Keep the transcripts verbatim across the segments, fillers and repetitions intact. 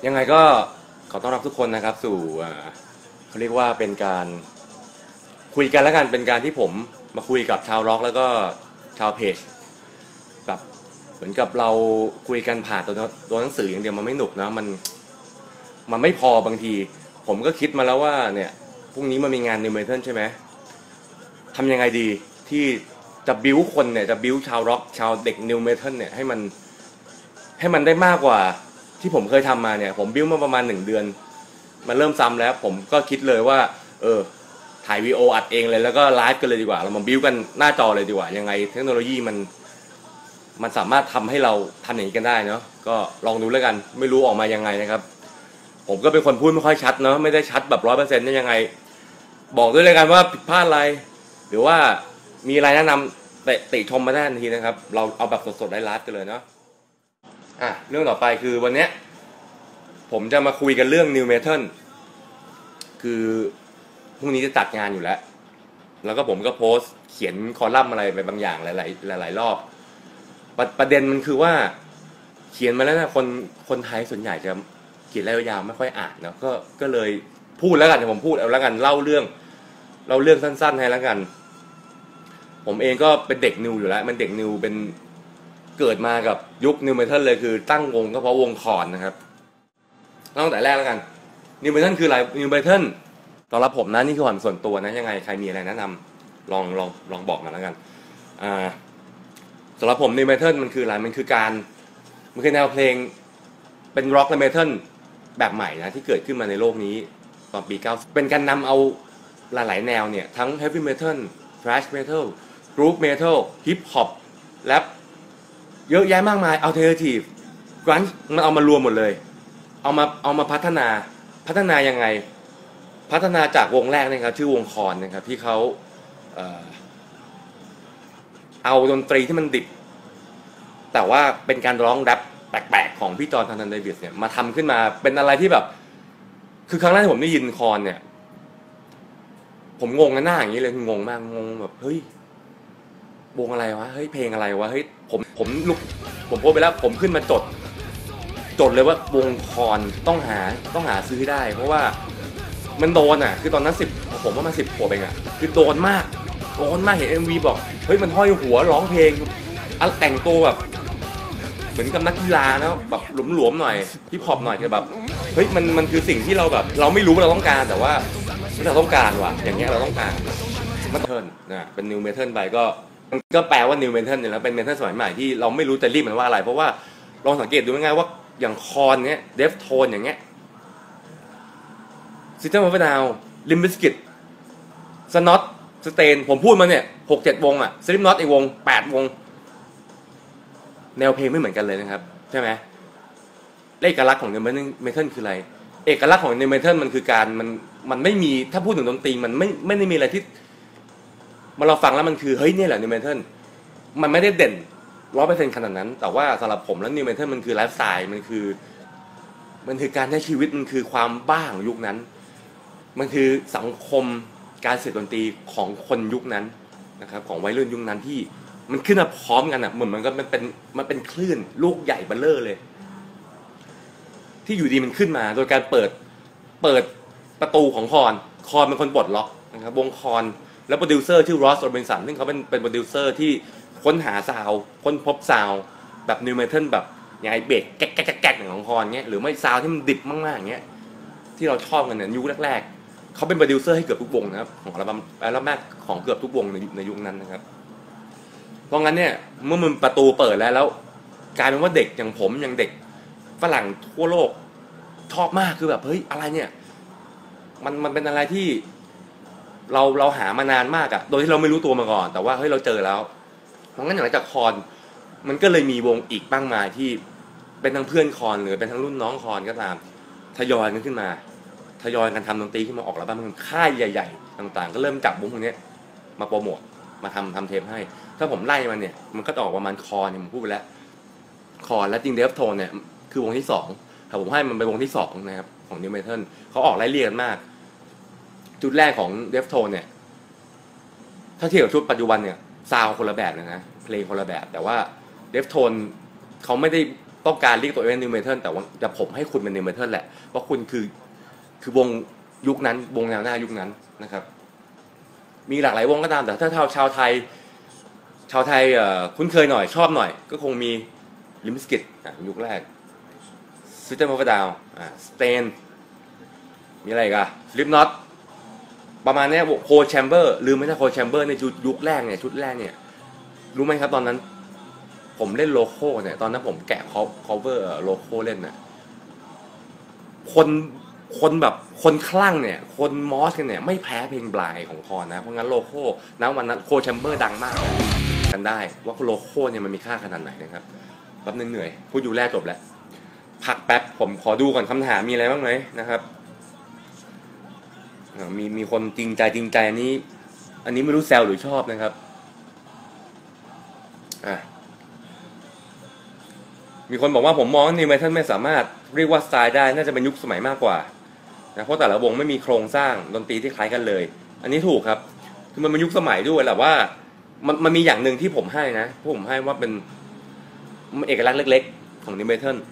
ยังไงก็ขอต้อนรับทุกคนนะครับสู่เขาเรียกว่าเป็นการคุยกันแล้วกันเป็นการที่ผมมาคุยกับชาวร็อกแล้วก็ชาวเพจแบบเหมือนกับเราคุยกันผ่านตัวตัวหนังสืออย่างเดียวมันไม่หนุกนะมันมันไม่พอบางทีผมก็คิดมาแล้วว่าเนี่ยพรุ่งนี้มันมีงานนิวเมทัลใช่ไหมทำยังไงดีที่จะบิ้วคนเนี่ยจะบิ้วชาวร็อกชาวเด็กนิวเมทัลเนี่ยให้มันให้มันได้มากกว่าที่ผมเคยทำมาเนี่ยผมบิ้วมาประมาณหนึ่งเดือนมันเริ่มซ้ำแล้วผมก็คิดเลยว่าเออถ่ายวีดีโออัดเองเลยแล้วก็ไลฟ์กันเลยดีกว่าเรามาบิ้วกันหน้าจอเลยดีกว่ายังไงเทคโนโลยีมันมันสามารถทำให้เราทำอย่างนี้กันได้เนาะก็ลองดูแล้วกันไม่รู้ออกมายังไงนะครับผมก็เป็นคนพูดไม่ค่อยชัดเนาะไม่ได้ชัดแบบร้อยเปอร์เซ็นต์ได้ยังไงบอกด้วยเลยกันว่าผิดพลาดอะไรหรือว่ามีอะไรแนะนำเตะติชมมาได้ทันทีนะครับเราเอาแบบสดๆไลฟ์กันเลยเนาะอ่ะเรื่องต่อไปคือวันนี้ผมจะมาคุยกันเรื่อง New Metal คือพรุ่งนี้จะจัดงานอยู่แล้วแล้วก็ผมก็โพสต์เขียนคอลัมน์อะไรไปบางอย่างหลายๆหลายๆรอบประประเด็นมันคือว่าเขียนมาแล้วนะคนคนไทยส่วนใหญ่จะเขียนระยะยาวไม่ค่อยอ่านเนาะก็ก็เลยพูดแล้วกันผมพูดเอาแล้วกันเล่าเรื่องเล่าเรื่องสั้นๆให้แล้วกันผมเองก็เป็นเด็กนิวอยู่แล้วมันเด็กนิวเป็นเกิดมากับยุคนิวเมทัลเลยคือตั้งวงก็เพราะวงคอนนะครับตั้งแต่แรกแล้วกันนิวเมทัลคืออะไรนิวเมทัลสำหรับผมนะนี่คือความส่วนตัวนะยังไงใครมีอะไรแนะนำลองลองลองบอกมาแล้วกันอ่าสำหรับผมนิวเมทัลมันคืออะไรมันคือการมันคือแนวเพลงเป็นร็อกและเมทัลแบบใหม่นะที่เกิดขึ้นมาในโลกนี้ตอนปีเก้าสิบเป็นการนำเอาหลายๆแนวเนี่ยทั้ง heavy metal thrash metal groove metal hip hop แรปเยอะแยะมากมาย alternative grunge มันเอามารวมหมดเลยเอามาเอามาพัฒนาพัฒนายังไงพัฒนาจากวงแรกนะครับชื่อวงคอนนะครับที่เขาเอ่อเอาดนตรีที่มันดิบแต่ว่าเป็นการร้องแรปแปลกๆของพี่จอห์น ธนัน เดวิสเนี่ยมาทำขึ้นมาเป็นอะไรที่แบบคือครั้งแรกที่ผมได้ยินคอนเนี่ยผมงงกันหน้าอย่างนี้เลยงงมากงงแบบเฮ้ยวงอะไรวะเฮ้ยเพลงอะไรวะเฮ้ยผมผมลุกผมโพสไปแล้วผมขึ้นมาจดจดเลยว่าวงคอนต้องหาต้องหาซื้อให้ได้เพราะว่ามันโดนอ่ะคือตอนนั้นสิบผมว่ามันสิบขวบเองอ่ะคือโดนมากโดนมากเห็น เอ็ม วี บอกเฮ้ยมันห้อยหัวร้องเพลงอันแต่งตัวแบบเหมือนกับนักกีฬานะแบบหลวมๆหน่อยฮิปฮอปหน่อยคือแบบเฮ้ยมันมันคือสิ่งที่เราแบบเราไม่รู้เราต้องการแต่ว่าเราต้องการว่ะอย่างเงี้ยเราต้องการเมทัลนะเป็นนิวเมทัลไปก็มันก็แปลว่านิวเมทัลเนี่ยแล้วเป็นเมทัลสมัยใหม่ที่เราไม่รู้จะรีบมันว่าอะไรเพราะว่าลองสังเกตดูง่ายๆว่าอย่างคอนเนี้ยเดฟโทนอย่างเงี้ยซิสเต็มออฟดาวลิมบิสกิตสน็อตสเตนผมพูดมาเนี่ยหกเจ็ดวงอ่ะสลิปน็อตอีกวงแปดวงแนวเพลงไม่เหมือนกันเลยนะครับใช่ไหมเอกลักษณ์ของนิวเมทัลคืออะไรเอกลักษณ์ของนิวเมทัลมันคือการมันมันไม่มีถ้าพูดถึงดนตรีมันไม่ไม่ได้มีอะไรที่มาเราฟังแล้วมันคือเฮ้ยนี่แหละนิวเมทัลมันไม่ได้เด่นร้อยเปอร์เซ็นต์ขนาดนั้นแต่ว่าสำหรับผมแล้วนิวเมทัลมันคือไลฟ์สไตล์มันคือมันคือการใช้ชีวิตมันคือความบ้าของยุคนั้นมันคือสังคมการเสพดนตรีของคนยุคนั้นนะครับของวัยรุ่นยุคนั้นที่มันขึ้นมาพร้อมกันอ่ะเหมือนมันก็มันเป็นมันเป็นคลื่นลูกใหญ่เบ้อเร่อเลยที่อยู่ดีมันขึ้นมาโดยการเปิดเปิดประตูของคอนคอนเป็นคนปลดล็อกนะครับวงคอนแล้วโปรดิวเซอร์ชื่อรอสโรบินสันซึ่งเขาเป็นเป็นโปรดิวเซอร์ที่ค้นหาซาวค้นพบซาวแบบนิวเมทัลแบบอย่างไอเบสแก๊กแก๊กแก๊กของคอนเงี้ยหรือไม่ซาวที่มันดิบมากๆเงี้ยที่เราชอบกันเนี่ยยุคแรกๆเขาเป็นโปรดิวเซอร์ให้เกือบทุกวงนะครับของอัลบั้มอัลบั้มแรกของเกือบทุกวงในในยุคนั้นนะครับเพราะงั้นเนี่ยเมื่อมันประตูเปิดแล้วแล้วกลายเป็นว่าเด็กอย่างผมอย่างเด็กฝรั่งทั่วโลกชอบมากคือแบบเฮ้ยอะไรเนี่ยมันมันเป็นอะไรที่เราเราหามานานมากอะโดยที่เราไม่รู้ตัวมาก่อนแต่ว่าเฮ้ยเราเจอแล้วเพราะงั้นหลังจากคอนมันก็เลยมีวงอีกบ้างมาที่เป็นทั้งเพื่อนคอนหรือเป็นทั้งรุ่นน้องคอนก็ตามทยอยกันขึ้นมาทยอยกันทำดนตรีขึ้นมาออกแล้วบ้างค่ายใหญ่ๆต่างๆก็เริ่มจับวงพวกนี้มาโปรโมทมาทำทำเทปให้ถ้าผมไล่มันเนี่ยมันก็จะออกประมาณคอนเนี่ยผมพูดไปแล้วคอนและจริงเดฟโทนเนี่ยคือวงที่สองถ้าผมให้มันเป็นวงที่สองนะครับของนิวเมทัลเขาออกไล่เรียกกันมากจุดแรกของเดฟโทนเนี่ยถ้าเทียบกับชุดปัจจุบันเนี่ยซาวคนละแบบเลยนะเพลงคนละแบบแต่ว่าเดฟโทนเขาไม่ได้ต้องการเรียกตัวเองนิวเมทัลแต่ว่าจะผมให้คุณเป็นนิวเมทัลแหละเพราะคุณคือคือวงยุคนั้นวงแนวหน้ายุคนั้นนะครับมีหลากหลายวงก็ตามแต่ถ้าชาวชาวไทยชาวไทยคุ้นเคยหน่อยชอบหน่อยก็คงมีลิมบิสกิตยุคแรกซิสเต็มออฟดาวสเตนมีอะไรกันสลิปน็อตประมาณนี้โคแชมเบอร์ลืมไม่ใช่โคแชมเบอร์ในยุคแรกเนี่ยชุดแรกเนี่ยรู้ไหมครับตอนนั้นผมเล่นโลโก้เนี่ยตอนนั้นผมแกะ cover โลโก้เล่นน่ะคนคนแบบคนคลั่งเนี่ยคนมอสกันเนี่ยไม่แพ้เพลงบลายของคอนนะเพราะงั้นโลโก้นะวันนั้นโคแชมเบอร์ดังมากกันได้ว่าโลโก้เนี่ยมันมีค่าขนาดไหนนะครับแป๊บนึงเหนื่อยพูดอยู่แรกจบแล้วพักแป๊บผมขอดูก่อนคำถามมีอะไรบ้างไหมนะครับมีมีคนจริงใจจริงใจอันนี้อันนี้ไม่รู้แซวหรือชอบนะครับอ่ะมีคนบอกว่าผมมองว่านิวเมทัลไม่สามารถเรียกว่าสไตล์ได้น่าจะเป็นยุคสมัยมากกว่านะเพราะแต่ละวงไม่มีโครงสร้างดนตรีที่คล้ายกันเลยอันนี้ถูกครับคือมันเป็นยุคสมัยด้วยแหละว่ามันมันมีอย่างหนึ่งที่ผมให้นะผมให้ว่าเป็นเอกลักษณ์เล็กๆของนิวเมทัล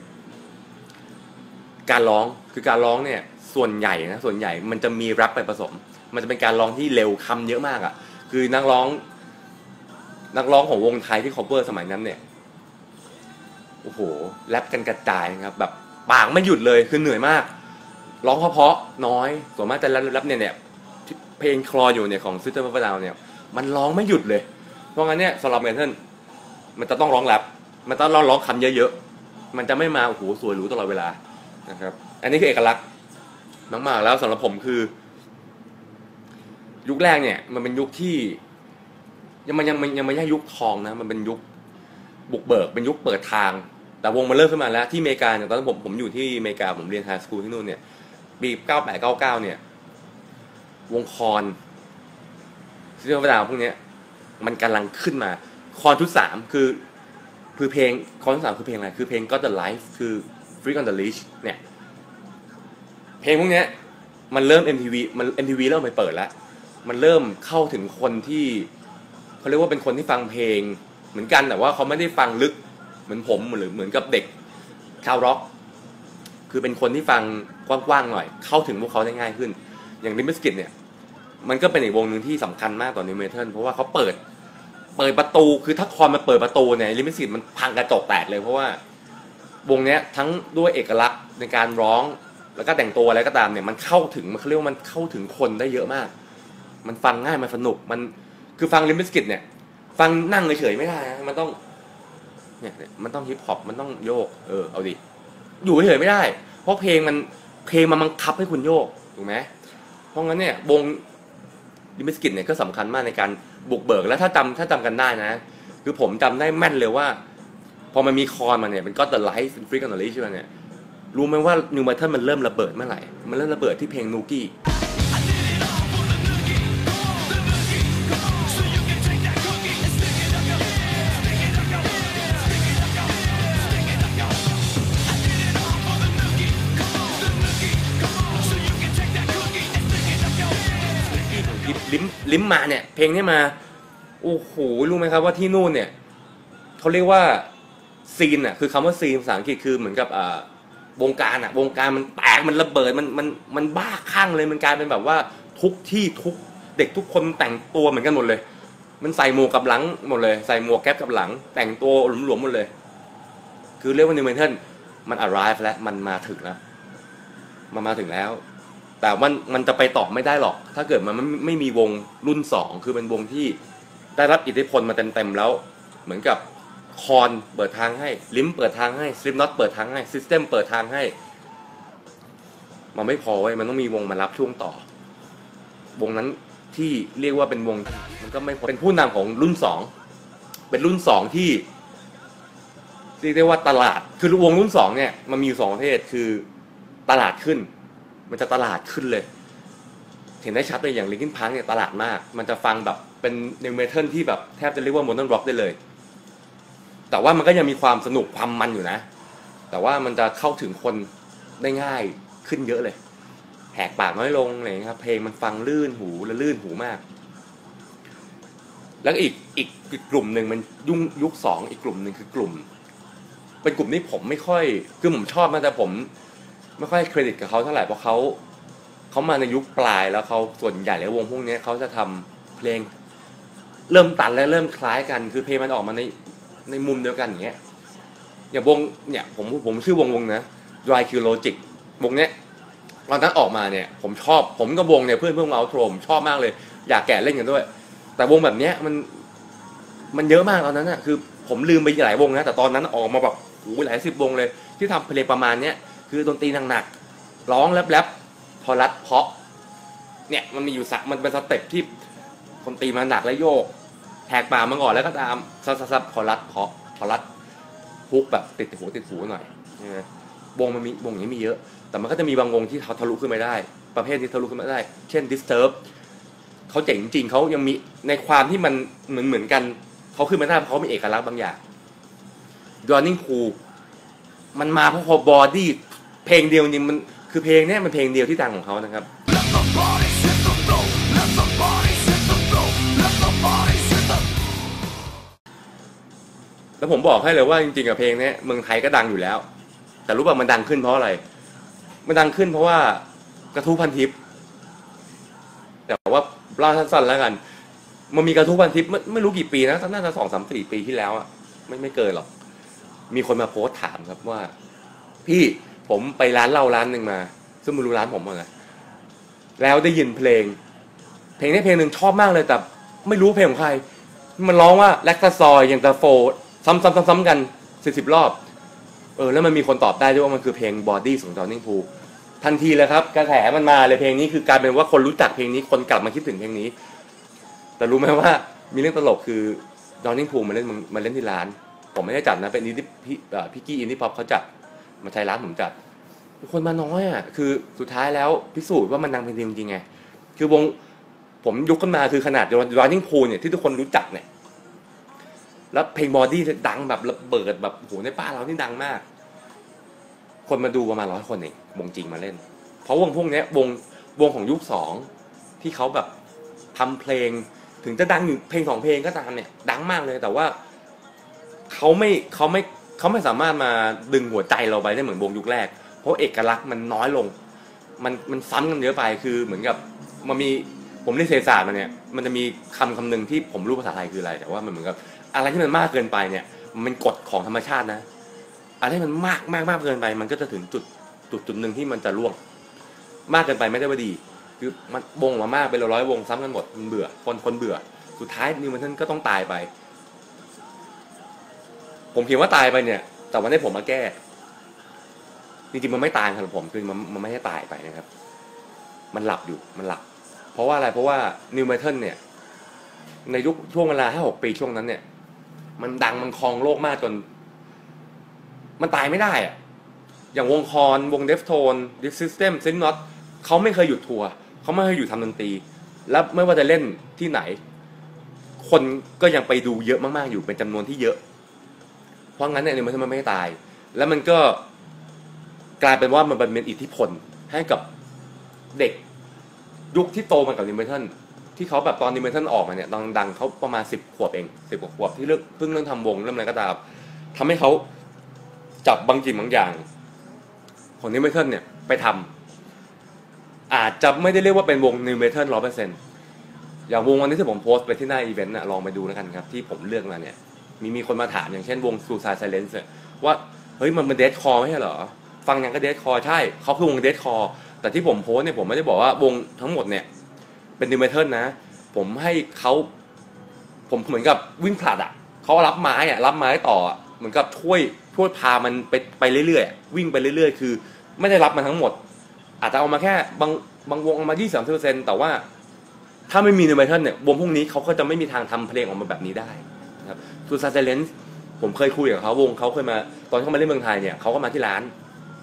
การร้องคือการร้องเนี่ยส่วนใหญ่นะส่วนใหญ่มันจะมีแรปไปผสมมันจะเป็นการร้องที่เร็วคำเยอะมากอ่ะคือนักร้องนักร้องของวงไทยที่ cover สมัยนั้นเนี่ยโอ้โหแรปกันกระจายครับแบบปากไม่หยุดเลยคือเหนื่อยมากร้องเพราะๆน้อยส่วนมากจะแรปเนี่ยเนี่ยเพลงคลออยู่เนี่ยของ System of a Down เนี่ยมันร้องไม่หยุดเลยเพราะงั้นเนี่ยสำหรับเมทัลมันจะต้องร้องแรปมันต้องร้องร้องคำเยอะๆมันจะไม่มาโอ้โหสวยหรูตลอดเวลานะครับอันนี้คือเอกลักษณ์มากๆแล้วสำหรับผมคือยุคแรกเนี่ยมันเป็นยุคที่ยังมันยังมันยังไม่ใช่ยุคทองนะมันเป็นยุคบุกเบิกเป็นยุคเปิดทางแต่วงมันเริ่มขึ้นมาแล้วที่อเมริกาเนี่ยตอนนั้นผมผมอยู่ที่อเมริกาผมเรียนไฮสคูลที่นู่นเนี่ยปีเก้าแปดเก้าเก้าเนี่ยวงคอนซิสเตอร์ดาวพวกนี้มันกำลังขึ้นมาคอนชุดสามคือคือเพลงคอนชุดสามคือเพลงอะไรคือเพลง Got the Life คือ Freak on the Leash เนี่ยเพลงพวกนี้มันเริ่ม เอ็ม ที วี มัน เอ็ม ที วี เริ่มไปเปิดแล้วมันเริ่มเข้าถึงคนที่เขาเรียกว่าเป็นคนที่ฟังเพลงเหมือนกันแต่ว่าเขาไม่ได้ฟังลึกเหมือนผมหรือเหมือนกับเด็กชาวร็อกคือเป็นคนที่ฟังกว้างๆหน่อยเข้าถึงพวกเขาได้ง่ายขึ้นอย่างลิมบิสกิตเนี่ยมันก็เป็นอีกวงหนึ่งที่สำคัญมากต่อนิวเมทัลเพราะว่าเขาเปิดเปิดประตูคือถ้าคอนมาเปิดประตูเนี่ยลิมบิสกิตมันพังกระจกแตกเลยเพราะว่าวงเนี้ยทั้งด้วยเอกลักษณ์ในการร้องแล้วก็แต่งตัวอะไรก็ตามเนี่ยมันเข้าถึงมันเขาเรียกว่ามันเข้าถึงคนได้เยอะมากมันฟังง่ายมันสนุกมันคือฟังลิมบิสกิตเนี่ยฟังนั่งเฉยๆไม่ได้นะมันต้องเนี่ยมันต้องฮิปฮอปมันต้องโยกเออเอาดิอยู่เฉยๆไม่ได้เพราะเพลงมันเพลงมันบังคับให้คุณโยกถูกไหมเพราะงั้นเนี่ยวงลิมบิสกิตเนี่ยก็สำคัญมากในการบุกเบิกแล้วถ้าจำถ้าจำกันได้นะคือผมจำได้แม่นเลยว่าพอมันมีคอนมาเนี่ยเป็นก็ The Life เป็น Freak on the Leash เนี่ยรู้ไหมว่านิวเมทัลมันเริ่มระเบิดเมื่อไหร่มันเริ่มระเบิดที่เพลงนูกี้ลิมลิมมาเนี่ยเพลงนี้มาโอ้โหรู้ไหมครับว่าที่นู่นเนี่ยเขาเรียกว่าซีนอ่ะคือคำว่าซีนภาษาอังกฤษคือเหมือนกับอ่าวงการอ่ะวงการมันแตกมันระเบิดมันมันมันบ้าคลั่งเลยมันกลายเป็นแบบว่าทุกที่ทุกเด็กทุกคนแต่งตัวเหมือนกันหมดเลยมันใส่หมวกกับหลังหมดเลยใส่หมวกแก๊ปกับหลังแต่งตัวหลวมๆหมดเลยคือเรียกว่านิวเมทัลมัน arrive แล้วมันมาถึงแล้วมันมาถึงแล้วแต่มันมันจะไปต่อไม่ได้หรอกถ้าเกิดมันไม่มีวงรุ่นสองคือเป็นวงที่ได้รับอิทธิพลมาเต็มๆแล้วเหมือนกับคอนเปิดทางให้ลิมเปิดทางให้สลิปน็อตเปิดทางให้ซิสเต็มเปิดทางให้มันไม่พอเว้ยมันต้องมีวงมารับช่วงต่อวงนั้นที่เรียกว่าเป็นวงมันก็ไม่พอเป็นผู้นำของรุ่นสองเป็นรุ่นสองที่เรียกได้ว่าตลาดคือวงรุ่นสองเนี่ยมันมีอยู่สองประเภทคือตลาดขึ้นมันจะตลาดขึ้นเลยเห็นได้ชัดเลยอย่างลิงคินพาร์คเนี่ยตลาดมากมันจะฟังแบบเป็นนิวเมทัลที่แบบแทบจะเรียกว่าโมเดิร์นร็อกได้เลยแต่ว่ามันก็ยังมีความสนุกความมันอยู่นะแต่ว่ามันจะเข้าถึงคนได้ง่ายขึ้นเยอะเลยแหกปากน้อยลงอะไรครับเพลงมันฟังลื่นหูและลื่นหูมากแล้วอีกอีกกลุ่มหนึ่งมันยุ่งยุคสองอีกกลุ่มหนึ่งคือกลุ่มเป็นกลุ่มที่ผมไม่ค่อยคือผมชอบนะแต่ผมไม่ค่อยเครดิตกับเขาเท่าไหร่เพราะเขาเขามาในยุคปลายแล้วเขาส่วนใหญ่แล้ววงพวกนี้เขาจะทำเพลงเริ่มตันและเริ่มคล้ายกันคือเพลงมันออกมาในในมุมเดียวกันอย่างเงี้ยอย่างวงเนี่ยผมผมชื่อวงวงนะ Dry Q Logic วงเนี้ยตอนนั้นออกมาเนี่ยผมชอบผมกับวงเนี่ยเพื่อนเพื่อนเอาโทรมชอบมากเลยอยากแกะเล่นกันด้วยแต่วงแบบเนี้ยมันมันเยอะมากตอนนั้นอ่ะคือผมลืมไปหลายวงนะแต่ตอนนั้นออกมาแบบโอ้หลายสิบวงเลยที่ทำเพลงประมาณเนี้ยคือดนตรีหนักๆร้องแรปๆพอรัดเพาะเนี่ยมันมีอยู่สักมันเป็นสเต็ปที่คนตีมาหนักและโยกแทกป่ามาก่อนแล้วก็ตามซับซับซับพอรัดเพาะพอรัดฮุกแบบติดหูติดหูหน่อยวงมันมีวงนี้มีเยอะแต่มันก็จะมีบางวงที่เขาทะลุขึ้นมาได้ประเภทที่ทะลุขึ้นมาได้เช่น Disturb เขาเจ๋งจริงเขายังมีในความที่มันเหมือนเหมือนกันเขาขึ้นมาได้เพราะเขามีเอกลักษณ์บางอย่าง Drowning Pool มันมาเพราะพอบอดี้เพลงเดียวจริงมันคือเพลงนี้มันเพลงเดียวที่ดังของเขานะครับแล้วผมบอกให้เลยว่าจริงๆกับเพลงนี้เมืองไทยก็ดังอยู่แล้วแต่รู้ป่ะมันดังขึ้นเพราะอะไรมันดังขึ้นเพราะว่ากระทู้พันทิปแต่ว่าเล่าสั้นๆแล้วกันมันมีกระทู้พันทิปไม่ไม่รู้กี่ปีนะน่าจะสองสามสี่ปีที่แล้วอะไม่ไม่เกินหรอกมีคนมาโพสต์ถามครับว่าพี่ผมไปร้านเหล้าร้านหนึ่งมาซึ่งไม่รู้ร้านผมอะไรแล้วได้ยินเพลงเพลงนี้เพลงหนึ่งชอบมากเลยแต่ไม่รู้เพลงของใครมันร้องว่าแลคตาซอยอย่างตาโฟซ้ำๆๆๆกันสี่สิบรอบเออแล้วมันมีคนตอบได้ด้วยว่ามันคือเพลง Body ของ Drowning Pool ทันทีเลยครับกระแสมันมาเลยเพลงนี้คือกลายเป็นว่าคนรู้จักเพลงนี้คนกลับมาคิดถึงเพลงนี้แต่รู้ไหมว่ามีเรื่องตลกคือ Drowning Pool มาเล่นมาเล่นที่ร้านผมไม่ได้จัดนะเป็นอินดี้พี่พี่กี้อินดี้พ็อปเขาจัดมาใช้ร้านผมจัดคนมาน้อยอ่ะคือสุดท้ายแล้วพิสูจน์ว่ามันดังเพลงจริงๆไงคือวงผมยกขึ้นมาคือขนาด Drowning Pool เนี่ยที่ทุกคนรู้จักเนี่ยแล้วเพลงบอดี้ดังแบบระเบิดแบบโหในป้าเรานี่ดังมากคนมาดูประมาณร้อยคนเองวงจริงมาเล่นเพราะวงพวกนี้วงวงของยุคสองที่เขาแบบทำเพลงถึงจะดังอยู่เพลงสองเพลงก็ตามเนี่ยดังมากเลยแต่ว่าเขาไม่เขาไม่เขาไม่สามารถมาดึงหัวใจเราไปได้เหมือนวงยุคแรกเพราะเอกลักษณ์มันน้อยลงมันมันซ้ำกันเยอะไปคือเหมือนกับมันมีผมเรียนเศรษฐศาสตร์มาเนี่ยมันจะมีคำคำหนึ่งที่ผมรู้ภาษาไทยคืออะไรแต่ว่ามันเหมือนกับอะไรที่มันมากเกินไปเนี่ยมันกฎของธรรมชาตินะอะไรที่มันมากมากมากเกินไปมันก็จะถึงจุดจุดจุดหนึ่งที่มันจะร่วงมากเกินไปไม่ได้ว่าดีคือมันวงมามากเป็นร้อยวงซ้ำกันหมดมันเบื่อคนคนเบื่อสุดท้ายนิวมันก็ต้องตายไปผมเขียนว่าตายไปเนี่ยแต่วันนี้ผมมาแก้จริงๆมันไม่ตายครับผมคือมันมันไม่ให้ตายไปนะครับมันหลับอยู่มันหลับเพราะว่าอะไรเพราะว่านิวเมทัลเนี่ยในยุคช่วงเวลาห้าหกปีช่วงนั้นเนี่ยมันดังมันครองโลกมากจนมันตายไม่ได้อะอย่างวงคอนวงเดฟโทนดิสซิสเต็มซินน็อตเขาไม่เคยหยุดทัวร์เขาไม่เคยหยุดทำดนตรีแล้วไม่ว่าจะเล่นที่ไหนคนก็ยังไปดูเยอะมากๆอยู่เป็นจำนวนที่เยอะเพราะงั้นเนี่ยนิวเมทัลมันไม่ตายแล้วมันก็กลายเป็นว่ามันเป็นอิทธิพลให้กับเด็กยุคที่โตมากับนิวเมทัลที่เขาแบบตอนนิวเมทัลออกมาเนี่ยดังๆเขาประมาณสิบขวบเองสิบกว่าขวบที่เริ่มเพิ่งเริ่มทำวงเริ่มอะไรก็ตามทำให้เขาจับบางสิ่งบางอย่างของนิวเมทัลเนี่ยไปทำอาจจะไม่ได้เรียกว่าเป็นวงนิวเมทัลร้อยเปอร์เซ็นต์อย่างวงวันนี้ที่ผมโพสต์ไปที่หน้าอีเวนต์น่ะลองไปดูแล้วกันครับที่ผมเลือกมาเนี่ยมีมีคนมาถามอย่างเช่นวง Suicide Silence ว่าเฮ้ยมันเป็นเดธคอร์ไม่ใช่เหรอฟังอย่างก็เดธคอร์ใช่เขาคือวงเดธคอร์แต่ที่ผมโพสต์เนี่ยผมไม่ได้บอกว่าวงทั้งหมดเนี่ยเป็นนิวเมทัลนะผมให้เขาผมเหมือนกับวิ่งผลัดอ่ะเขารับไม้อ่ะรับไม้ต่อเหมือนกับช่วยช่วยพามันไปไปเรื่อยๆวิ่งไปเรื่อยๆคือไม่ได้รับมันทั้งหมดอาจจะเอามาแค่บางบางวงเอามา ยี่สิบถึงสามสิบเปอร์เซ็นต์ แต่ว่าถ้าไม่มีนิวเมทัลเนี่ยวงพวกนี้เขาก็จะไม่มีทางทำเพลงออกมาแบบนี้ได้นะครับซูซานเซเลนส์ผมเคยคุยกับเขาวงเขาเคยมาตอนเขามาเล่นเมืองไทยเนี่ยเขาก็มาที่ร้าน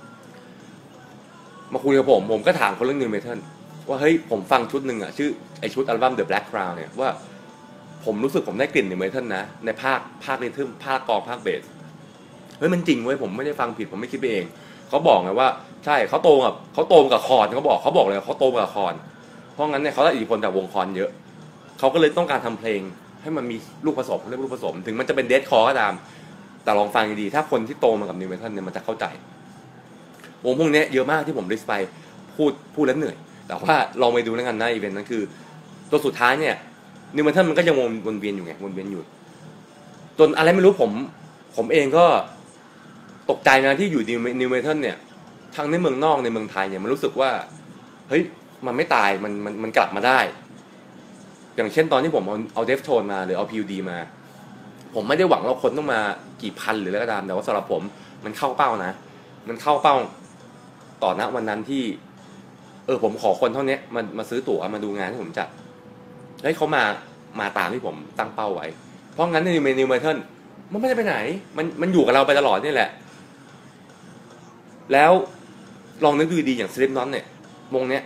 มาคุยกับผมผมก็ถามเขาเรื่องนิวเมทัลว่าเฮ้ยผมฟังชุดหนึ่งอ่ะชื่อไอชุดอัลบั้ม The Black Crown เนี่ยว่าผมรู้สึกผมได้กลิ่นนิวเมทัลนะในภาคภาคริทึมภาคกลองภาคเบสเฮ้ยมันจริงเว้ยผมไม่ได้ฟังผิดผมไม่คิดไปเองเขาบอกไงว่าใช่เขาโตกับเขาโตกับคอนเขาบอกเขาบอกเลยเขาโตกับคอนเพราะงั้นเนี่ยเขาได้อิทธิพลจากวงคอนเยอะเขาก็เลยต้องการทำเพลงให้มันมีลูกผสมเรียกลูกผสมถึงมันจะเป็นเดธคอร์ก็ตามแต่ลองฟังดีๆถ้าคนที่โตมากับนิวเมทัลเนี่ยมันจะเข้าใจวงพวกนี้เยอะมากที่ผมลิสต์ไปพูดพูดแล้วเหนื่อยแต่ว่าลองไปดูแล้วกันนะอีเวนต์นั้นคือตัวสุดท้ายเนี่ยนิวเมทัลมันก็ยังวนเวียนอยู่ไงวนเวียนอยู่จนอะไรไม่รู้ผมผมเองก็ตกใจนะที่อยู่นิวเมทัลเนี่ยทั้งในเมืองนอกในเมืองไทยเนี่ยมันรู้สึกว่าเฮ้ยมันไม่ตายมันมันมันกลับมาได้อย่างเช่นตอนที่ผมเอาเอาเดฟโทนมาหรือเอา พี ยู ดี มาผมไม่ได้หวังว่าคนต้องมากี่พันหรืออะไรก็ตามแต่ว่าสำหรับผมมันเข้าเป้านะมันเข้าเป้าต่อณวันนั้นที่เออผมขอคนเท่านี้มามาซื้อตั๋วมาดูงานที่ผมจัดเฮ้ยเขามามาตามที่ผมตั้งเป้าไว้เพราะงั้นในนิวเมทัลมันไม่ได้ไปไหนมันมันอยู่กับเราไปตลอดนี่แหละแล้วลองนึกดูดีอย่าง Slipknot เนี่ยวงเนี้ย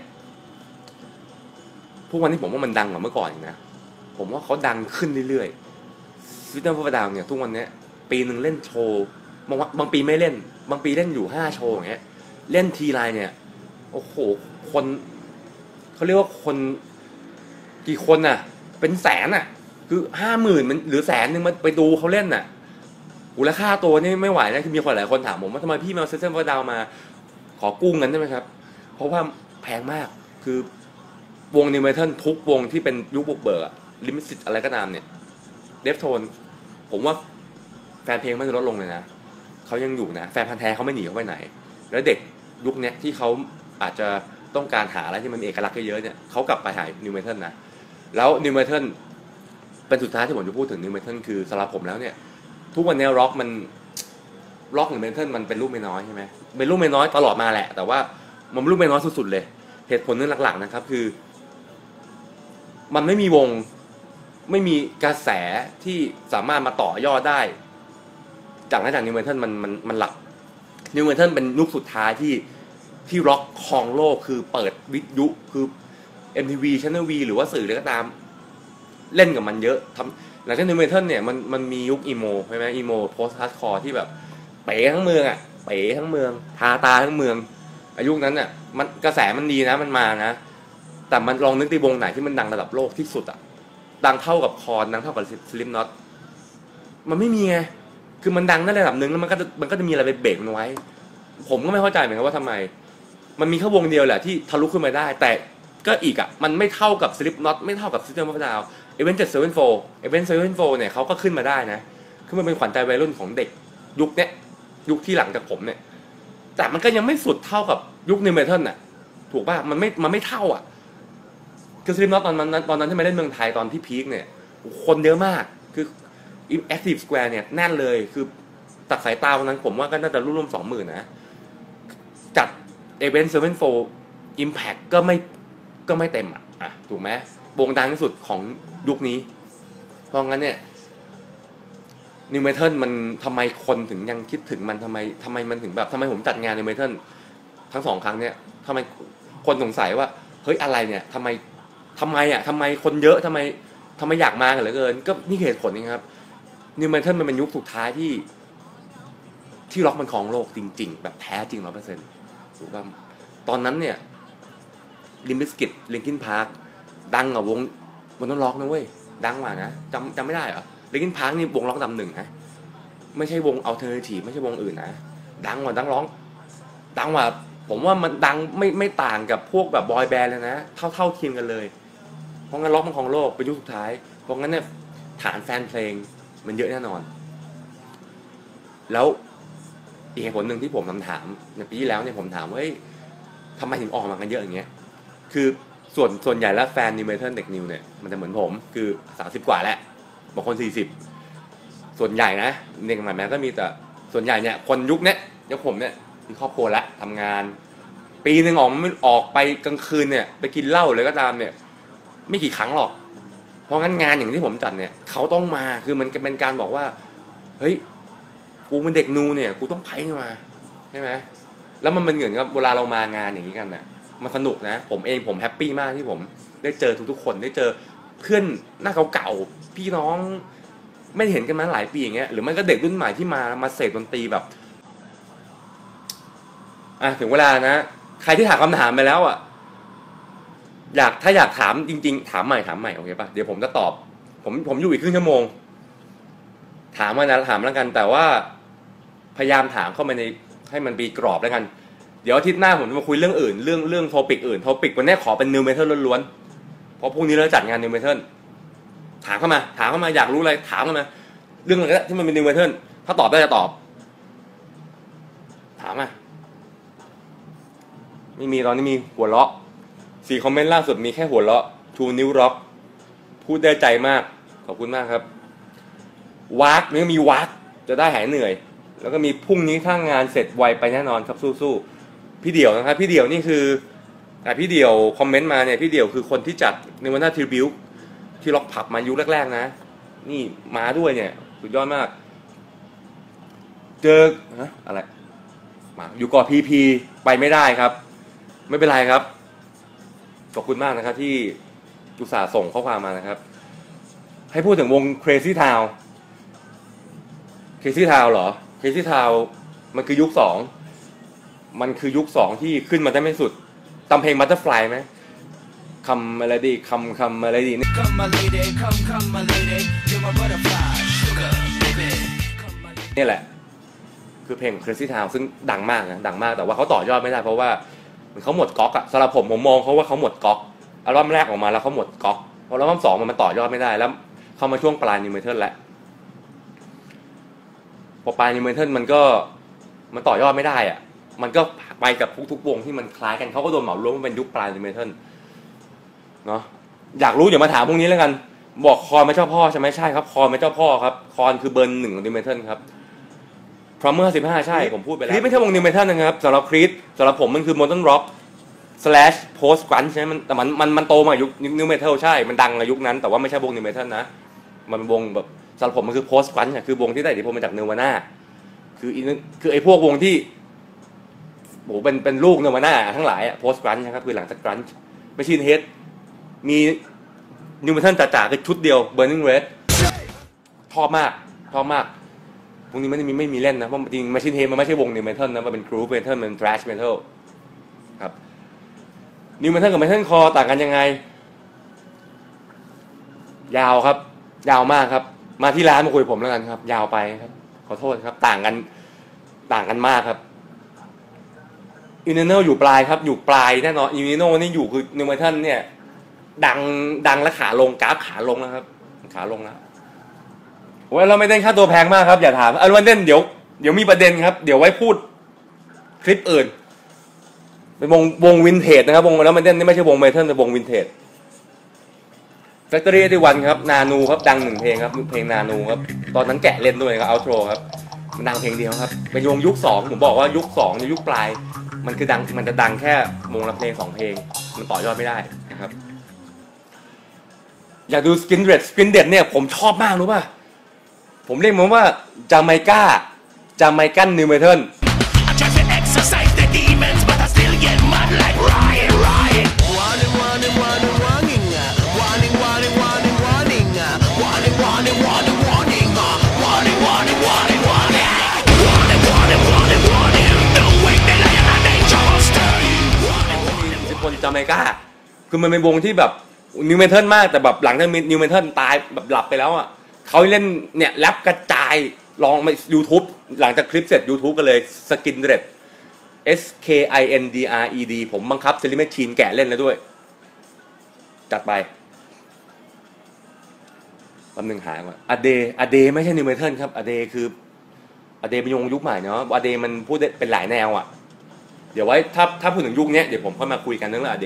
พวกวันนี้ผมว่ามันดังกว่าเมื่อก่อนนะผมว่าเขาดังขึ้นเรื่อยๆ System of a Down เนี่ยทุกวันนี้ปีหนึ่งเล่นโชว์บางบางปีไม่เล่นบางปีเล่นอยู่ห้าโชว์อย่างเงี้ยเล่นทีไรเนี่ยโอ้โหคนเขาเรียกว่าคนกี่คนน่ะเป็นแสนน่ะคือห้าหมื่นมันหรือแสนนึงมาไปดูเขาเล่นน่ะมูลค่าตัวนี่ไม่ไหวนะคือมีคนหลายคนถามผมว่าทำไมพี่มา System of a Down มาขอกู้เงินได้ไหมครับเพราะว่าแพงมากคือวงนิวเมทัลทุกวงที่เป็นยุคบุกเบิกลิมิตอะไรก็ตามเนี่ยเดฟโทนผมว่าแฟนเพลงไม่ลดลงเลยนะเขายังอยู่นะแฟนพันธุ์แท้เขาไม่หนีเขาไปไหนแล้วเด็กยุคนี้ที่เขาอาจจะต้องการหาอะไรที่มันเอกลักษณ์เยอะๆเนี่ยเขากลับไปหานิวเมทัลนะแล้วนิวเมทัลเป็นสุดท้ายที่ผมจะพูดถึงนิวเมทัลคือสำหรับผมแล้วเนี่ยทุกวันนี้ร็อกมันร็อกหรือเมทัลมันเป็นลูกไม่น้อยใช่ไหมเป็นลูกไม่น้อยตลอดมาแหละแต่ว่ามันลูกไม่น้อยสุดๆเลยเหตุผลนึงหลักๆนะครับคือมันไม่มีวงไม่มีกระแสที่สามารถมาต่อยอดได้จากนั้นจากนิวเมทัลมันมันมันหลับนิวเมทัลเป็นยุคสุดท้ายที่ที่ร็อกครองโลกคือเปิดวิทยุคือ เอ็ม ที วี Channel V หรือว่าสื่ออะไรก็ตามเล่นกับมันเยอะทำหลังจากนิวเมทัลเนี่ยมันมันมียุคอีโมใช่ไหมอีโมโพสต์ฮาร์ดคอร์ที่แบบเป๋ทั้งเมืองอ่ะเป๋ทั้งเมืองทาตาทั้งเมืองอายุนั้นอ่ะมันกระแสมันดีนะมันมานะแต่มันลองนึกตีวงไหนที่มันดังระดับโลกที่สุดอ่ะดังเท่ากับคอนดังเท่ากับสลิปน็อตมันไม่มีไงคือมันดังในระดับหนึ่งแล้วมันก็มันก็จะมีอะไรไปเบรกมันไว้ผมก็ไม่เข้าใจเหมือนกันว่าทำไมมันมีแค่วงเดียวแหละที่ทะลุขึ้นมาได้แต่ก็อีกอ่ะมันไม่เท่ากับ Slipknot ไม่เท่ากับ System of a Down Avenged Sevenfold Avenged Sevenfold เนี่ยเขาก็ขึ้นมาได้นะคือมันเป็นขวัญใจวัยรุ่นของเด็กยุคเนี้ยยุคที่หลังจากผมเนี่ยแต่มันก็ยังไม่สุดเท่ากับยุค New Metal น่ะถูกป่ะมันไม่มันไม่เท่าอ่ะคือ Slipknot ตอนนั้นตอนนั้นที่มาเล่นเมืองไทยตอนที่พีคเนี่ยคนเยอะมากคือ Active Square เนี่ยแน่นเลยคือตัดสายตาวันนั้นผมว่าก็น่าจะร่วมๆ สองหมื่น นะจัด Avenged Sevenfold Impact ก็ไม่ก็ไม่เต็มอ่ะอ่ะถูกไหมวงดังที่สุดของยุคนี้เพราะงั้นเนี่ยนิวเมทัลมันทำไมคนถึงยังคิดถึงมันทำไมทำไมมันถึงแบบทำไมผมจัดงานนิวเมทัลทั้งสองครั้งเนี่ยทำไมคนสงสัยว่าเฮ้ยอะไรเนี่ยทำไมทำไมอ่ะทำไมคนเยอะทำไมทำไมอยากมากันเหลือเกินก็นี่เหตุผลนี่ครับนิวเมทัลมันเป็นยุคสุดท้ายที่ที่ล็อกมันครองโลกจริงๆแบบแท้จริงร้อยเปอร์เซ็นต์ถูกป่ะตอนนั้นเนี่ยลิมบิสกิตลิงคินพาร์คดังกับวงวงนั้นล็อกนะเว้ยดังกว่านะจำจำไม่ได้เหรอลิงคินพาร์คนี่วงล็อกดำหนึ่งนะไม่ใช่วงอัลเทอร์เนทีฟไม่ใช่วงอื่นนะดังกว่าดังร้องดังกว่าผมว่ามันดังไม่ไม่ต่างกับพวกแบบบอยแบนด์เลยนะเท่าเท่าเทียมกันเลยเพราะงั้นล็อกมันของโลกเป็นยุคสุดท้ายเพราะงั้นเนี่ยฐานแฟนเพลงมันเยอะแน่นอนแล้วอีกเหตุผลหนึ่งที่ผมถามในปีที่แล้วเนี่ยผมถามว่าทำไมถึงออกมากันเยอะอย่างเงี้ยคือส่วนส่วนใหญ่แล้วแฟนนิวเมทัลเด็กนิวเนี่ยมันจะเหมือนผมคือสามสิบกว่าแล้วบางคนสี่สิบส่วนใหญ่นะเด็กใหม่แม้ก็มีแต่ส่วนใหญ่เนี่ยคนยุคนี้ยุคผมเนี่ยมีครอบครัวแล้วทำงานปีหนึ่งออกไม่ออกไปกลางคืนเนี่ยไปกินเหล้าเลยก็ตามเนี่ยไม่กี่ครั้งหรอกเพราะงั้นงานอย่างที่ผมจัดเนี่ยเขาต้องมาคือมันเป็นการบอกว่าเฮ้ยกูเป็นเด็กนูเนี่ยกูต้องไปมาใช่ไหมแล้วมันเป็นเหมือนกับเวลาเรามางานอย่างนี้กันเนี่ยมันสนุกนะผมเองผมแฮปปี้มากที่ผมได้เจอทุกๆคนได้เจอเพื่อนหน้าเก่าๆพี่น้องไม่เห็นกันมาหลายปีอย่างเงี้ยหรือมันก็เด็กรุ่นใหม่ที่มามาเสพดนตรีแบบอ่ะถึงเวลานะใครที่ถามคำถามไปแล้วอ่ะอยากถ้าอยากถามจริงๆถามใหม่ถามใหม่โอเคป่ะเดี๋ยวผมจะตอบผมผมอยู่อีกครึ่งชั่วโมงถามมานะถามแล้วกันแต่ว่าพยายามถามเข้ามาในให้มันมีกรอบแล้วกันเดี๋ยวอาทิตย์หน้าผมจะมาคุยเรื่องอื่นเรื่องเรื่องโทปิกอื่นโทปิกวันนี้ขอเป็นนิวเมทัลล้วนๆเพราะพรุ่งนี้เราจัดงานนิวเมทัลถามเข้ามาถามเข้ามาอยากรู้อะไรถามเข้ามาเรื่องอะไรที่มันเป็นนิวเมทัลถ้าตอบได้จะตอบถามมาไม่มีตอนนี้มีหัวเราะสี่คอมเมนต์ล่าสุดมีแค่หัวเราะชูนิ้วร็อกพูดได้ใจมากขอบคุณมากครับวากนี่มีวากจะได้หายเหนื่อยแล้วก็มีพรุ่งนี้ถ้างานเสร็จไวไปแน่นอนครับสู้ๆพี่เดี่ยวนะครับพี่เดี่ยวนี่คือแต่พี่เดี่ยวคอมเมนต์มาเนี่ยพี่เดี่ยวคือคนที่จัดในวันหน้าทริบิวที่ล็อกผับมายุคแรกๆนะนี่มาด้วยเนี่ยสุดยอดมากเจอฮะอะไรมาอยู่ก่อพีพีไปไม่ได้ครับไม่เป็นไรครับขอบคุณมากนะครับที่อุตส่าห์ส่งข้อความมานะครับให้พูดถึงวง Crazy Town Crazy Town เหรอ Crazy Town มันคือยุคสองมันคือยุคสองที่ขึ้นมาได้ไม่สุดตามเพลง Butterfly ไหมคำอะไรดีคำคำอะไรดีนี่แหละคือเพลง Crazy Town ซึ่งดังมากนะดังมากแต่ว่าเขาต่อยอดไม่ได้เพราะว่าเขาหมดก๊อกอะสำหรับผมผมมองเขาว่าเขาหมดก๊อกอัลบั้มแรกออกมาแล้วเขาหมดก๊อกพออัลบั้มสองมันต่อยอดไม่ได้แล้วเข้ามาช่วงปลายนิวเมทัลแล้วพอปลายนิวเมทัลมันก็มันต่อยอดไม่ได้อะมันก็ไปกับทุกๆวงที่มันคล้ายกันเขาก็โดนเหมารวมว่าเป็นยุคปลายนิวเมทัลเนาะอยากรู้เดี๋ยวมาถามพวกนี้แล้วกันบอกคอนไม่เจ้าพ่อใช่ไหมใช่ครับคอนไม่เจ้าพ่อครับคอนคือเบอร์หนึ่งของนิวเมทัลครับพรอมเมอร์สิบห้าใช่ผมพูดไปแล้วครีดไม่ใช่วงนิวเมทัลนะครับสำหรับครีดสำหรับผมมันคือโมเดิร์นร็อก slash post grunge ใช่มันแต่มันมันมันโตมายุคนิวเมทัลใช่มันดังในยุคนั้นแต่ว่าไม่ใช่วงนิวเมทัลนะมันเป็นวงแบบสำหรับผมมันคือ post grunge คือวงที่ได้อิทธิพลมาจากเนวาน่าคือคือไอ้พวกวงที่โหเป็นเป็นลูกเนวาน่าทั้งหลายอะ post grunge นะครับคือหลังจาก grunge Machine Head มีนิวเมทัลจ๋าๆคือชุดเดียว Burning Red ชอบมากชอบมากวงนี้ไม่ได้มีไม่มีเล่นนะเพราะจริง Machine Head มันไม่ใช่วงนิวเมทัลนะมันเป็น groove metal มัน thrash metal ครับนิวเมทัลกับเมทัลคอร์ต่างกันยังไงยาวครับยาวมากครับมาที่ร้านมาคุยผมแล้วกันครับยาวไปครับขอโทษครับต่างกันต่างกันมากครับอินเนอร์อยู่ปลายครับอยู่ปลายแน่นอนอินเนอร์นี่อยู่คือนิวเมทัลเนี่ยดังดังและขาลงกราฟขาลงนะครับขาลงนะโอ้ยเราไม่ได้ค่าตัวแพงมากครับอย่าถามอันวันเด่นเดี๋ยวเดี๋ยวมีประเด็นครับเดี๋ยวไว้พูดคลิปอื่นเป็นวงวงวินเทจนะครับวงแล้วมันเด่นนี่ไม่ใช่วงเมทัลเป็นวงวินเทจFactory ที่วันครับนานูครับดังหนึ่งเพลงครับเพลงนานูครับตอนนั้นแกะเล่นด้วยครับเอาโทรครับมันดังเพลงเดียวครับเป็นวงยุคสองผมบอกว่ายุคสองในยุคปลายมันคือดังมันจะดังแค่วงละเพลงสองเพลงมันต่อยอดไม่ได้นะครับอยากดูสกินเดดสกินเดดเนี่ยผมชอบมากรู้ป่ะผมเรียกมันว่าจาไมกาจาไมกันนิวเมทัลคนจาไมกาคือมันเป็นวงที่แบบนิวเมทัลมากแต่แบบหลังจากนิวเมทัลตายแบบหลับไปแล้วอ่ะเขาเล่นเนี่ยแรปกระจายลองมา YouTube หลังจากคลิปเสร็จ YouTube กันเลยสกินเดด S K I N D R E D ผมบังคับเซลิเมชีนแกะเล่นแล้วด้วยจัดไปแป๊บนึงหายก่อนอเดอเดไม่ใช่นิวเมทัลครับอเดคืออเดเป็นวงยุคใหม่เนาะอเดมันพูดเป็นหลายแนวอ่ะเดี๋ยวไว้ถ้าถ้าพูดถึงยุคนี้เดี๋ยวผมค่อยมาคุยกันเรื่องอเด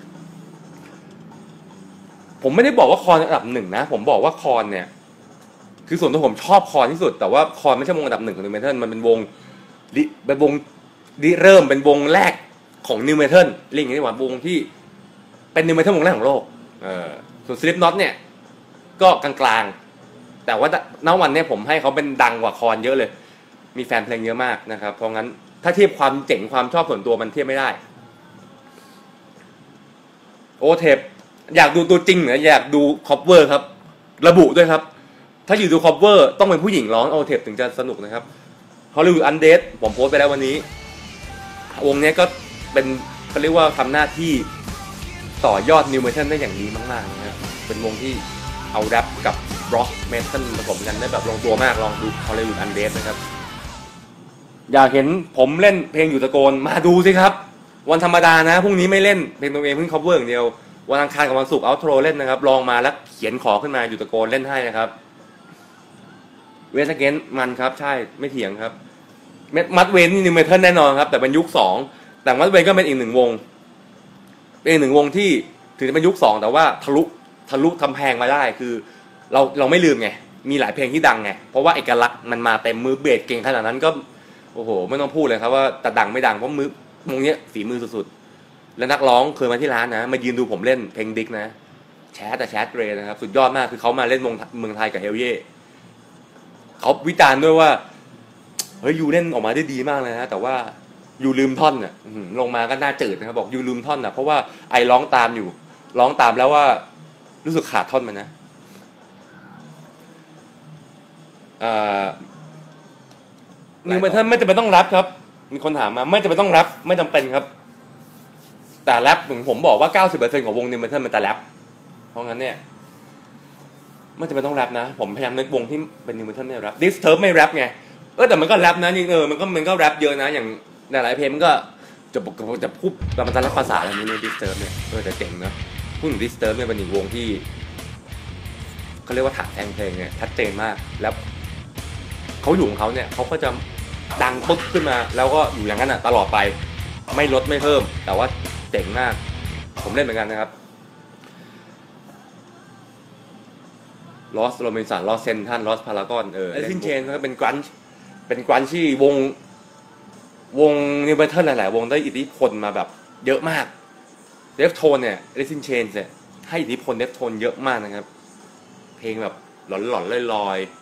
ผมไม่ได้บอกว่าคอนอันดับหนึ่งนะผมบอกว่าคอนเนี่ยคือส่วนตัวผมชอบคอนที่สุดแต่ว่าคอนไม่ใช่วงอันดับหนึ่งของนิวเมทัลมันเป็นวงเป็นวงริเริ่มเป็นวงแรกของนิวเมทัลเรียกอย่างนี้ว่าวงที่เป็นนิวเมทัลวงแรกของโลกเออส่วนสลิปน็อตเนี่ยก็กลางๆแต่ว่าณวันนี้ผมให้เขาเป็นดังกว่าคอนเยอะเลยมีแฟนเพลงเยอะมากนะครับเพราะงั้นถ้าเทียบความเจ๋งความชอบส่วนตัวมันเทียบไม่ได้โอเทปอยากดูตัวจริงเหรออยากดูคอปเวอร์ครับระบุด้วยครับถ้าอยู่ดูคอปเวอร์ต้องเป็นผู้หญิงร้องโอเทปถึงจะสนุกนะครับฮอลลีวูดอันเดดผมโพสต์ไปแล้ววันนี้วงนี้ก็เป็นเขาเรียกว่าทำหน้าที่ต่อยอดนิวเมทัลได้อย่างดีมากๆนะครับเป็นวงที่เอาแรปกับร็อกเมทัลผสมกันได้แบบลงตัวมากลองดูฮอลลีวูดอันเดสนะครับอยากเห็นผมเล่นเพลงอยู่ตะโกนมาดูสิครับวันธรรมดานะพรุ่งนี้ไม่เล่นเพลงตัวเองเพิ่ง cover อย่างเดียววันอังคารกับวันศุกร์เอาโทรเล่นนะครับลองมาแล้วเขียนขอขึ้นมาอยู่ตะโกนเล่นให้นะครับเวสเกนมันครับใช่ไม่เถียงครับมัดเวนนี่นิวเมทัลแน่นอนครับแต่เป็นยุคสองแต่มัดเวนก็เป็นอีกหนึ่งวงเป็นอีกหนึ่งวงที่ถึงจะเป็นยุคสองแต่ว่าทะลุทะลุทำแพงมาได้คือเราเราไม่ลืมไงมีหลายเพลงที่ดังไงเพราะว่าเอกลักษณ์มันมาเต็มมือเบสเก่งขนาดนั้นก็โอ้โหไม่ต้องพูดเลยครับว่าแต่ดังไม่ดังเพราะมือวงนี้ฝีมือสุดๆและนักร้องเคยมาที่ร้านนะมายืนดูผมเล่นเพลงดิกนะแชทแต่แชทเกรย์นะครับสุดยอดมากคือเขามาเล่นวงเมืองไทยกับเฮลเย่เขาวิจารณ์ด้วยว่าเฮ้ยยูเล่นออกมาได้ดีมากเลยนะแต่ว่ายูลืมท่อนอ่ะลงมาก็น่าจืดนะครับบอกยูลืมท่อนอ่ะเพราะว่าไอร้องตามอยู่ร้องตามแล้วว่ารู้สึกขาดท่อนมันนะนิวเมทัลไม่จำเป็นต้องรับครับมีคนถามมาไม่จำเป็นต้องรับไม่จำเป็นครับแต่แรปถึงผมบอกว่า เก้าสิบเปอร์เซ็นต์ ของวงนิวเมทัลมันแต่แรปเพราะงั้นเนี่ยไม่จำเป็นต้องแรปนะผมพยายามนึกวงที่เป็นนิวเมทัลไม่แรปดิสเทิร์บไม่แรปไงเออแต่มันก็แรปนะจริงเออมันก็มันก็แรปเยอะนะอย่างหลายเพลงมันก็จะจะพูดแบบมันจะแรปภาษาอะไรนี้ในดิสเทิร์บเนี่ยเออแต่เจ๋งนะพูดถึงดิสเทิร์บเนี่ยเป็นอีกวงที่เขาเรียกว่าถากแทงเพลงเนี่ยชัดเจนมากแล้วเขาอยู่ของเขาเนี่ยเขาก็จะดังปุ๊บขึ้นมาแล้วก็อยู่อย่างนั้นอ่ะตลอดไปไม่ลดไม่เพิ่มแต่ว่าเจ๋งมากผมเล่นเหมือนกันนะครับลอสโรบินสันลอสเซนทันลอสพารากอนเออเอลินเชนก็เป็นกรันช์เป็นกรันช์ที่วงวงนิวเมทัลหลายๆวงได้อิทธิพลมาแบบเยอะมากเดฟโทนเนี่ยเอลินเชนเนี่ยให้อิทธิพลเดฟโทนเยอะมากนะครับเพลงแบบหลอนๆลอยๆ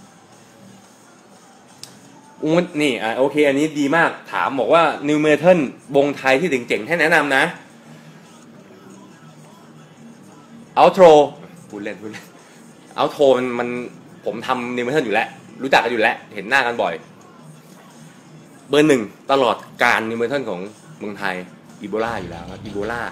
อุ้งนี่อ่ะโอเคอันนี้ดีมากถามบอกว่านิวเมทัลวงไทยที่เจ๋งๆให้แนะนำนะเอาโทรพูดเล่นพูดเล่นเอาโทรมันมันผมทำนิวเมทัลอยู่แล้วรู้จักกันอยู่แล้วเห็นหน้ากันบ่อยเบอร์หนึ่งตลอดการนิวเมทัลของเมืองไทยอีโบลาอยู่แล้วครับอีโบลา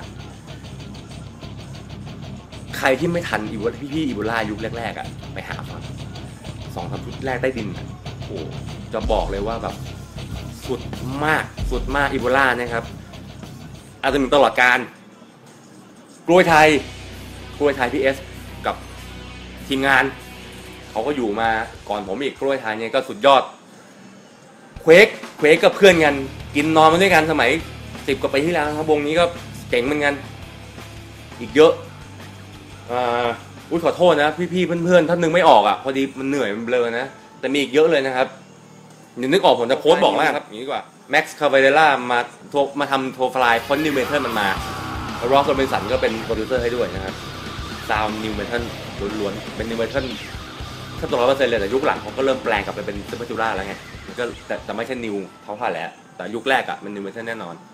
ใครที่ไม่ทันอีโบลาพี่ๆอีโบลายุคแรกๆอ่ะไปหาฟังสองสามชุดแรกใต้ดินโอ้จะบอกเลยว่าแบบสุดมากสุดมากอีโบลาเนี่ยครับอาจจะมีตลอดการกล้วยไทยกล้วยไทยพีเอสกับทีมงานเขาก็อยู่มาก่อนผมอีกกล้วยไทยเนี่ยก็สุดยอดเควกเควกกับเพื่อนกันกินนอนมาด้วยกันสมัยสิบกว่าปีที่แล้วครับวงนี้ก็เจ๋งเหมือนกันอีกเยอะอ่าอุ้ยขอโทษนะพี่ๆเพื่อนๆท่านนึงไม่ออกอ่ะพอดีมันเหนื่อยมันเบลอนะแต่มีอีกเยอะเลยนะครับเดี๋ยวนึกออกผมจะโพสต์บอกมากครับอย่างนี้ดีกว่าแม็กซ์คาเวเดล่ามาโทรมาทำโทรฟลายคอนนิวเมทัลมันมาแล้วรอสโรบินสันก็เป็นโปรดิวเซอร์ให้ด้วยนะครับซาวนิวเมทัลล้วนๆเป็นนิวเมทัลถ้าตัวร้อยเปอร์เซ็นต์เลยแต่ยุคหลังเขาก็เริ่มแปลงกลับไปเป็นซูเปอร์จูราแล้วไงมันก็แต่แต่ไม่ใช่นิวเท่าๆแล้วแต่ยุคแรกอ่ะมันนิวเมทัลแน่นอน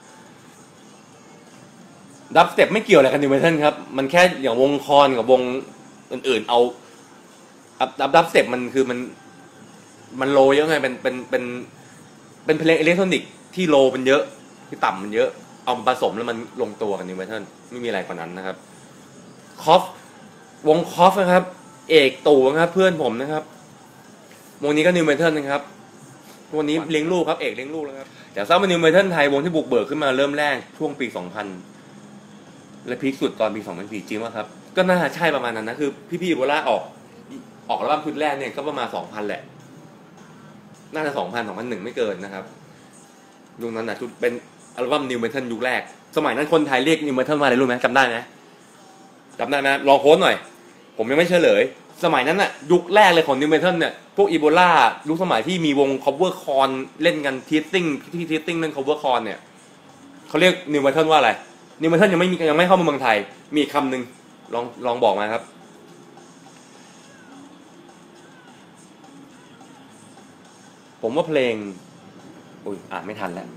ดับสเต็ปไม่เกี่ยวอะไรกับนิวเมทัลครับมันแค่อย่างวงคอนกับวงอื่นๆเอาดับดับสเต็ปมันคือมันมันโลเยอะไงเป็นเป็นเป็นเป็นเพลงอิเล็กทรอนิกส์ที่โลมันเยอะที่ต่ำมันเยอะเอาผสมแล้วมันลงตัวกันนิวเมทัลไม่มีอะไรกว่านั้นนะครับคอฟวงคอฟนะครับเอกตู่นะครับเพื่อนผมนะครับวงนี้ก็นิวเมทัลนะครับวงนี้เลี้ยงลูกครับเอกเลี้ยงลูกแล้วครับแต่ทราบว่านิวเมทัลไทยวงที่บุกเบิกขึ้นมาเริ่มแรกช่วงปีสองพันและพีคสุดตอนปีสองพันสี่จริงป่ะครับก็น่าใช่ประมาณนั้นนะคือพี่ๆโบราณออกออกอัลบั้มชุดแรกเนี่ยก็ประมาณสองพันแหละน่าจะสองพันสองพันหนึ่งไม่เกินนะครับยุคนั้นนะชุดเป็นอัลบั้มนิวเมทัลยุคแรกสมัยนั้นคนไทยเรียกนิวเมทัลว่าอะไรรู้ไหมจำได้ไหมจำได้ไหมลองโค้ดหน่อยผมยังไม่เฉลยสมัยนั้นน่ะยุคแรกเลยของนิวเมทัลเนี่ยพวกอีโบลายุคสมัยที่มีวง cover คอนเล่นกันทีสติ้งที่ทีสติ้งเล่น cover คอนเนี่ยเขาเรียกนิวเมทัลว่าอะไรนิวเมทัลยังไม่มียังไม่เข้ามาเมืองไทยมีคำหนึ่งลองลองบอกมาครับผมว่าเพลงอุ้ยอ่านไม่ทันแล้ว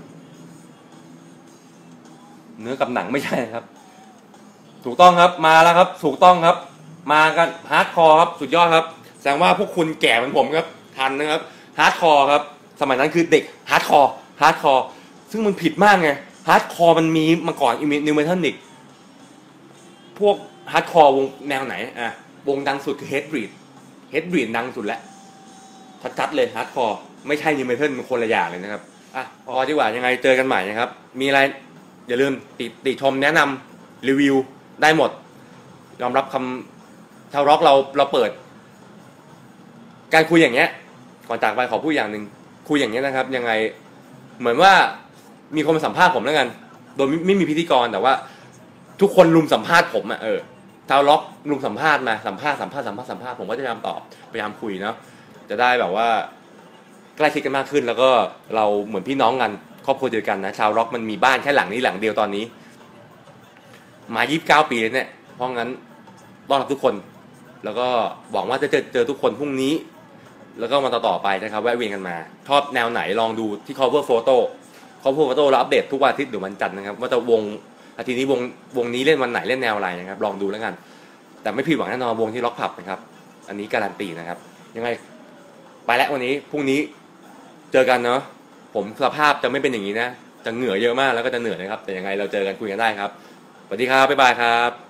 เนื้อกับหนังไม่ใช่ครับถูกต้องครับมาแล้วครับถูกต้องครับมากันฮาร์ดคอร์ครับสุดยอดครับแสดงว่าพวกคุณแก่เหมือนผมครับทันนะครับฮาร์ดคอร์ครับสมัยนั้นคือเด็กฮาร์ดคอร์ฮาร์ดคอร์ซึ่งมันผิดมากไงฮาร์ดคอร์มันมีมาก่อนนิวเมทัลนิกพวกฮาร์ดคอร์วงแนวไหนอ่ะวงดังสุดคือเฮดบรีดเฮดบรีดดังสุดแล้วชัดๆเลยฮาร์ดคอร์ไม่ใช่นิวเมทัลมันคนละอย่างเลยนะครับอ่ะพอดีกว่ายังไงเจอกันใหม่นะครับมีอะไรอย่าลืมติติชมแนะนำรีวิวได้หมดยอมรับคำชาวร็อกเราเราเปิดการคุยอย่างเงี้ยก่อนจากไปขอพูดอย่างหนึ่งคุยอย่างเงี้ยนะครับยังไงเหมือนว่ามีคนมาสัมภาษณ์ผมแล้วกันโดยไม่มีพิธีกรแต่ว่าทุกคนรุมสัมภาษณ์ผมอ่ะเออชาวร็อกรุมสัมภาษณ์มาสัมภาษณ์สัมภาษณ์สัมภาษณ์สัมภาษณ์ผมก็จะพยายามตอบพยายามคุยเนาะจะได้แบบว่าใกล้ชิดกันมากขึ้นแล้วก็เราเหมือนพี่น้องกันครอบครัวเดียวกันนะชาวร็อกมันมีบ้านแค่หลังนี้หลังเดียวตอนนี้มายี่สิบเก้าปีแล้วเนี่ยเพราะงั้นต้อนรับทุกคนแล้วก็หวังว่าจะเจอเจอทุกคนพรุ่งนี้แล้วก็มาต่อๆไปนะครับแวะเวียนกันมาชอบแนวไหนลองดูที่ cover photo cover photo เราอัปเดตทุกวันอาทิตย์หรือวันจันทร์นะครับว่าจะวงอาทิตย์นี้วงวงนี้เล่นวันไหนเล่นแนวอะไรนะครับลองดูแล้วกันแต่ไม่ผิดหวังแน่นอนวงที่ล็อกผับนะครับอันนี้การันตีนะครับยังไงไปแล้ววันนี้พรุ่งนี้เจอกันเนาะผมสภาพจะไม่เป็นอย่างนี้นะจะเหงื่อเยอะมากแล้วก็จะเหนื่อยนะครับแต่ยังไงเราเจอกันคุยกันได้ครับสวัสดีครับบ๊ายบายครับ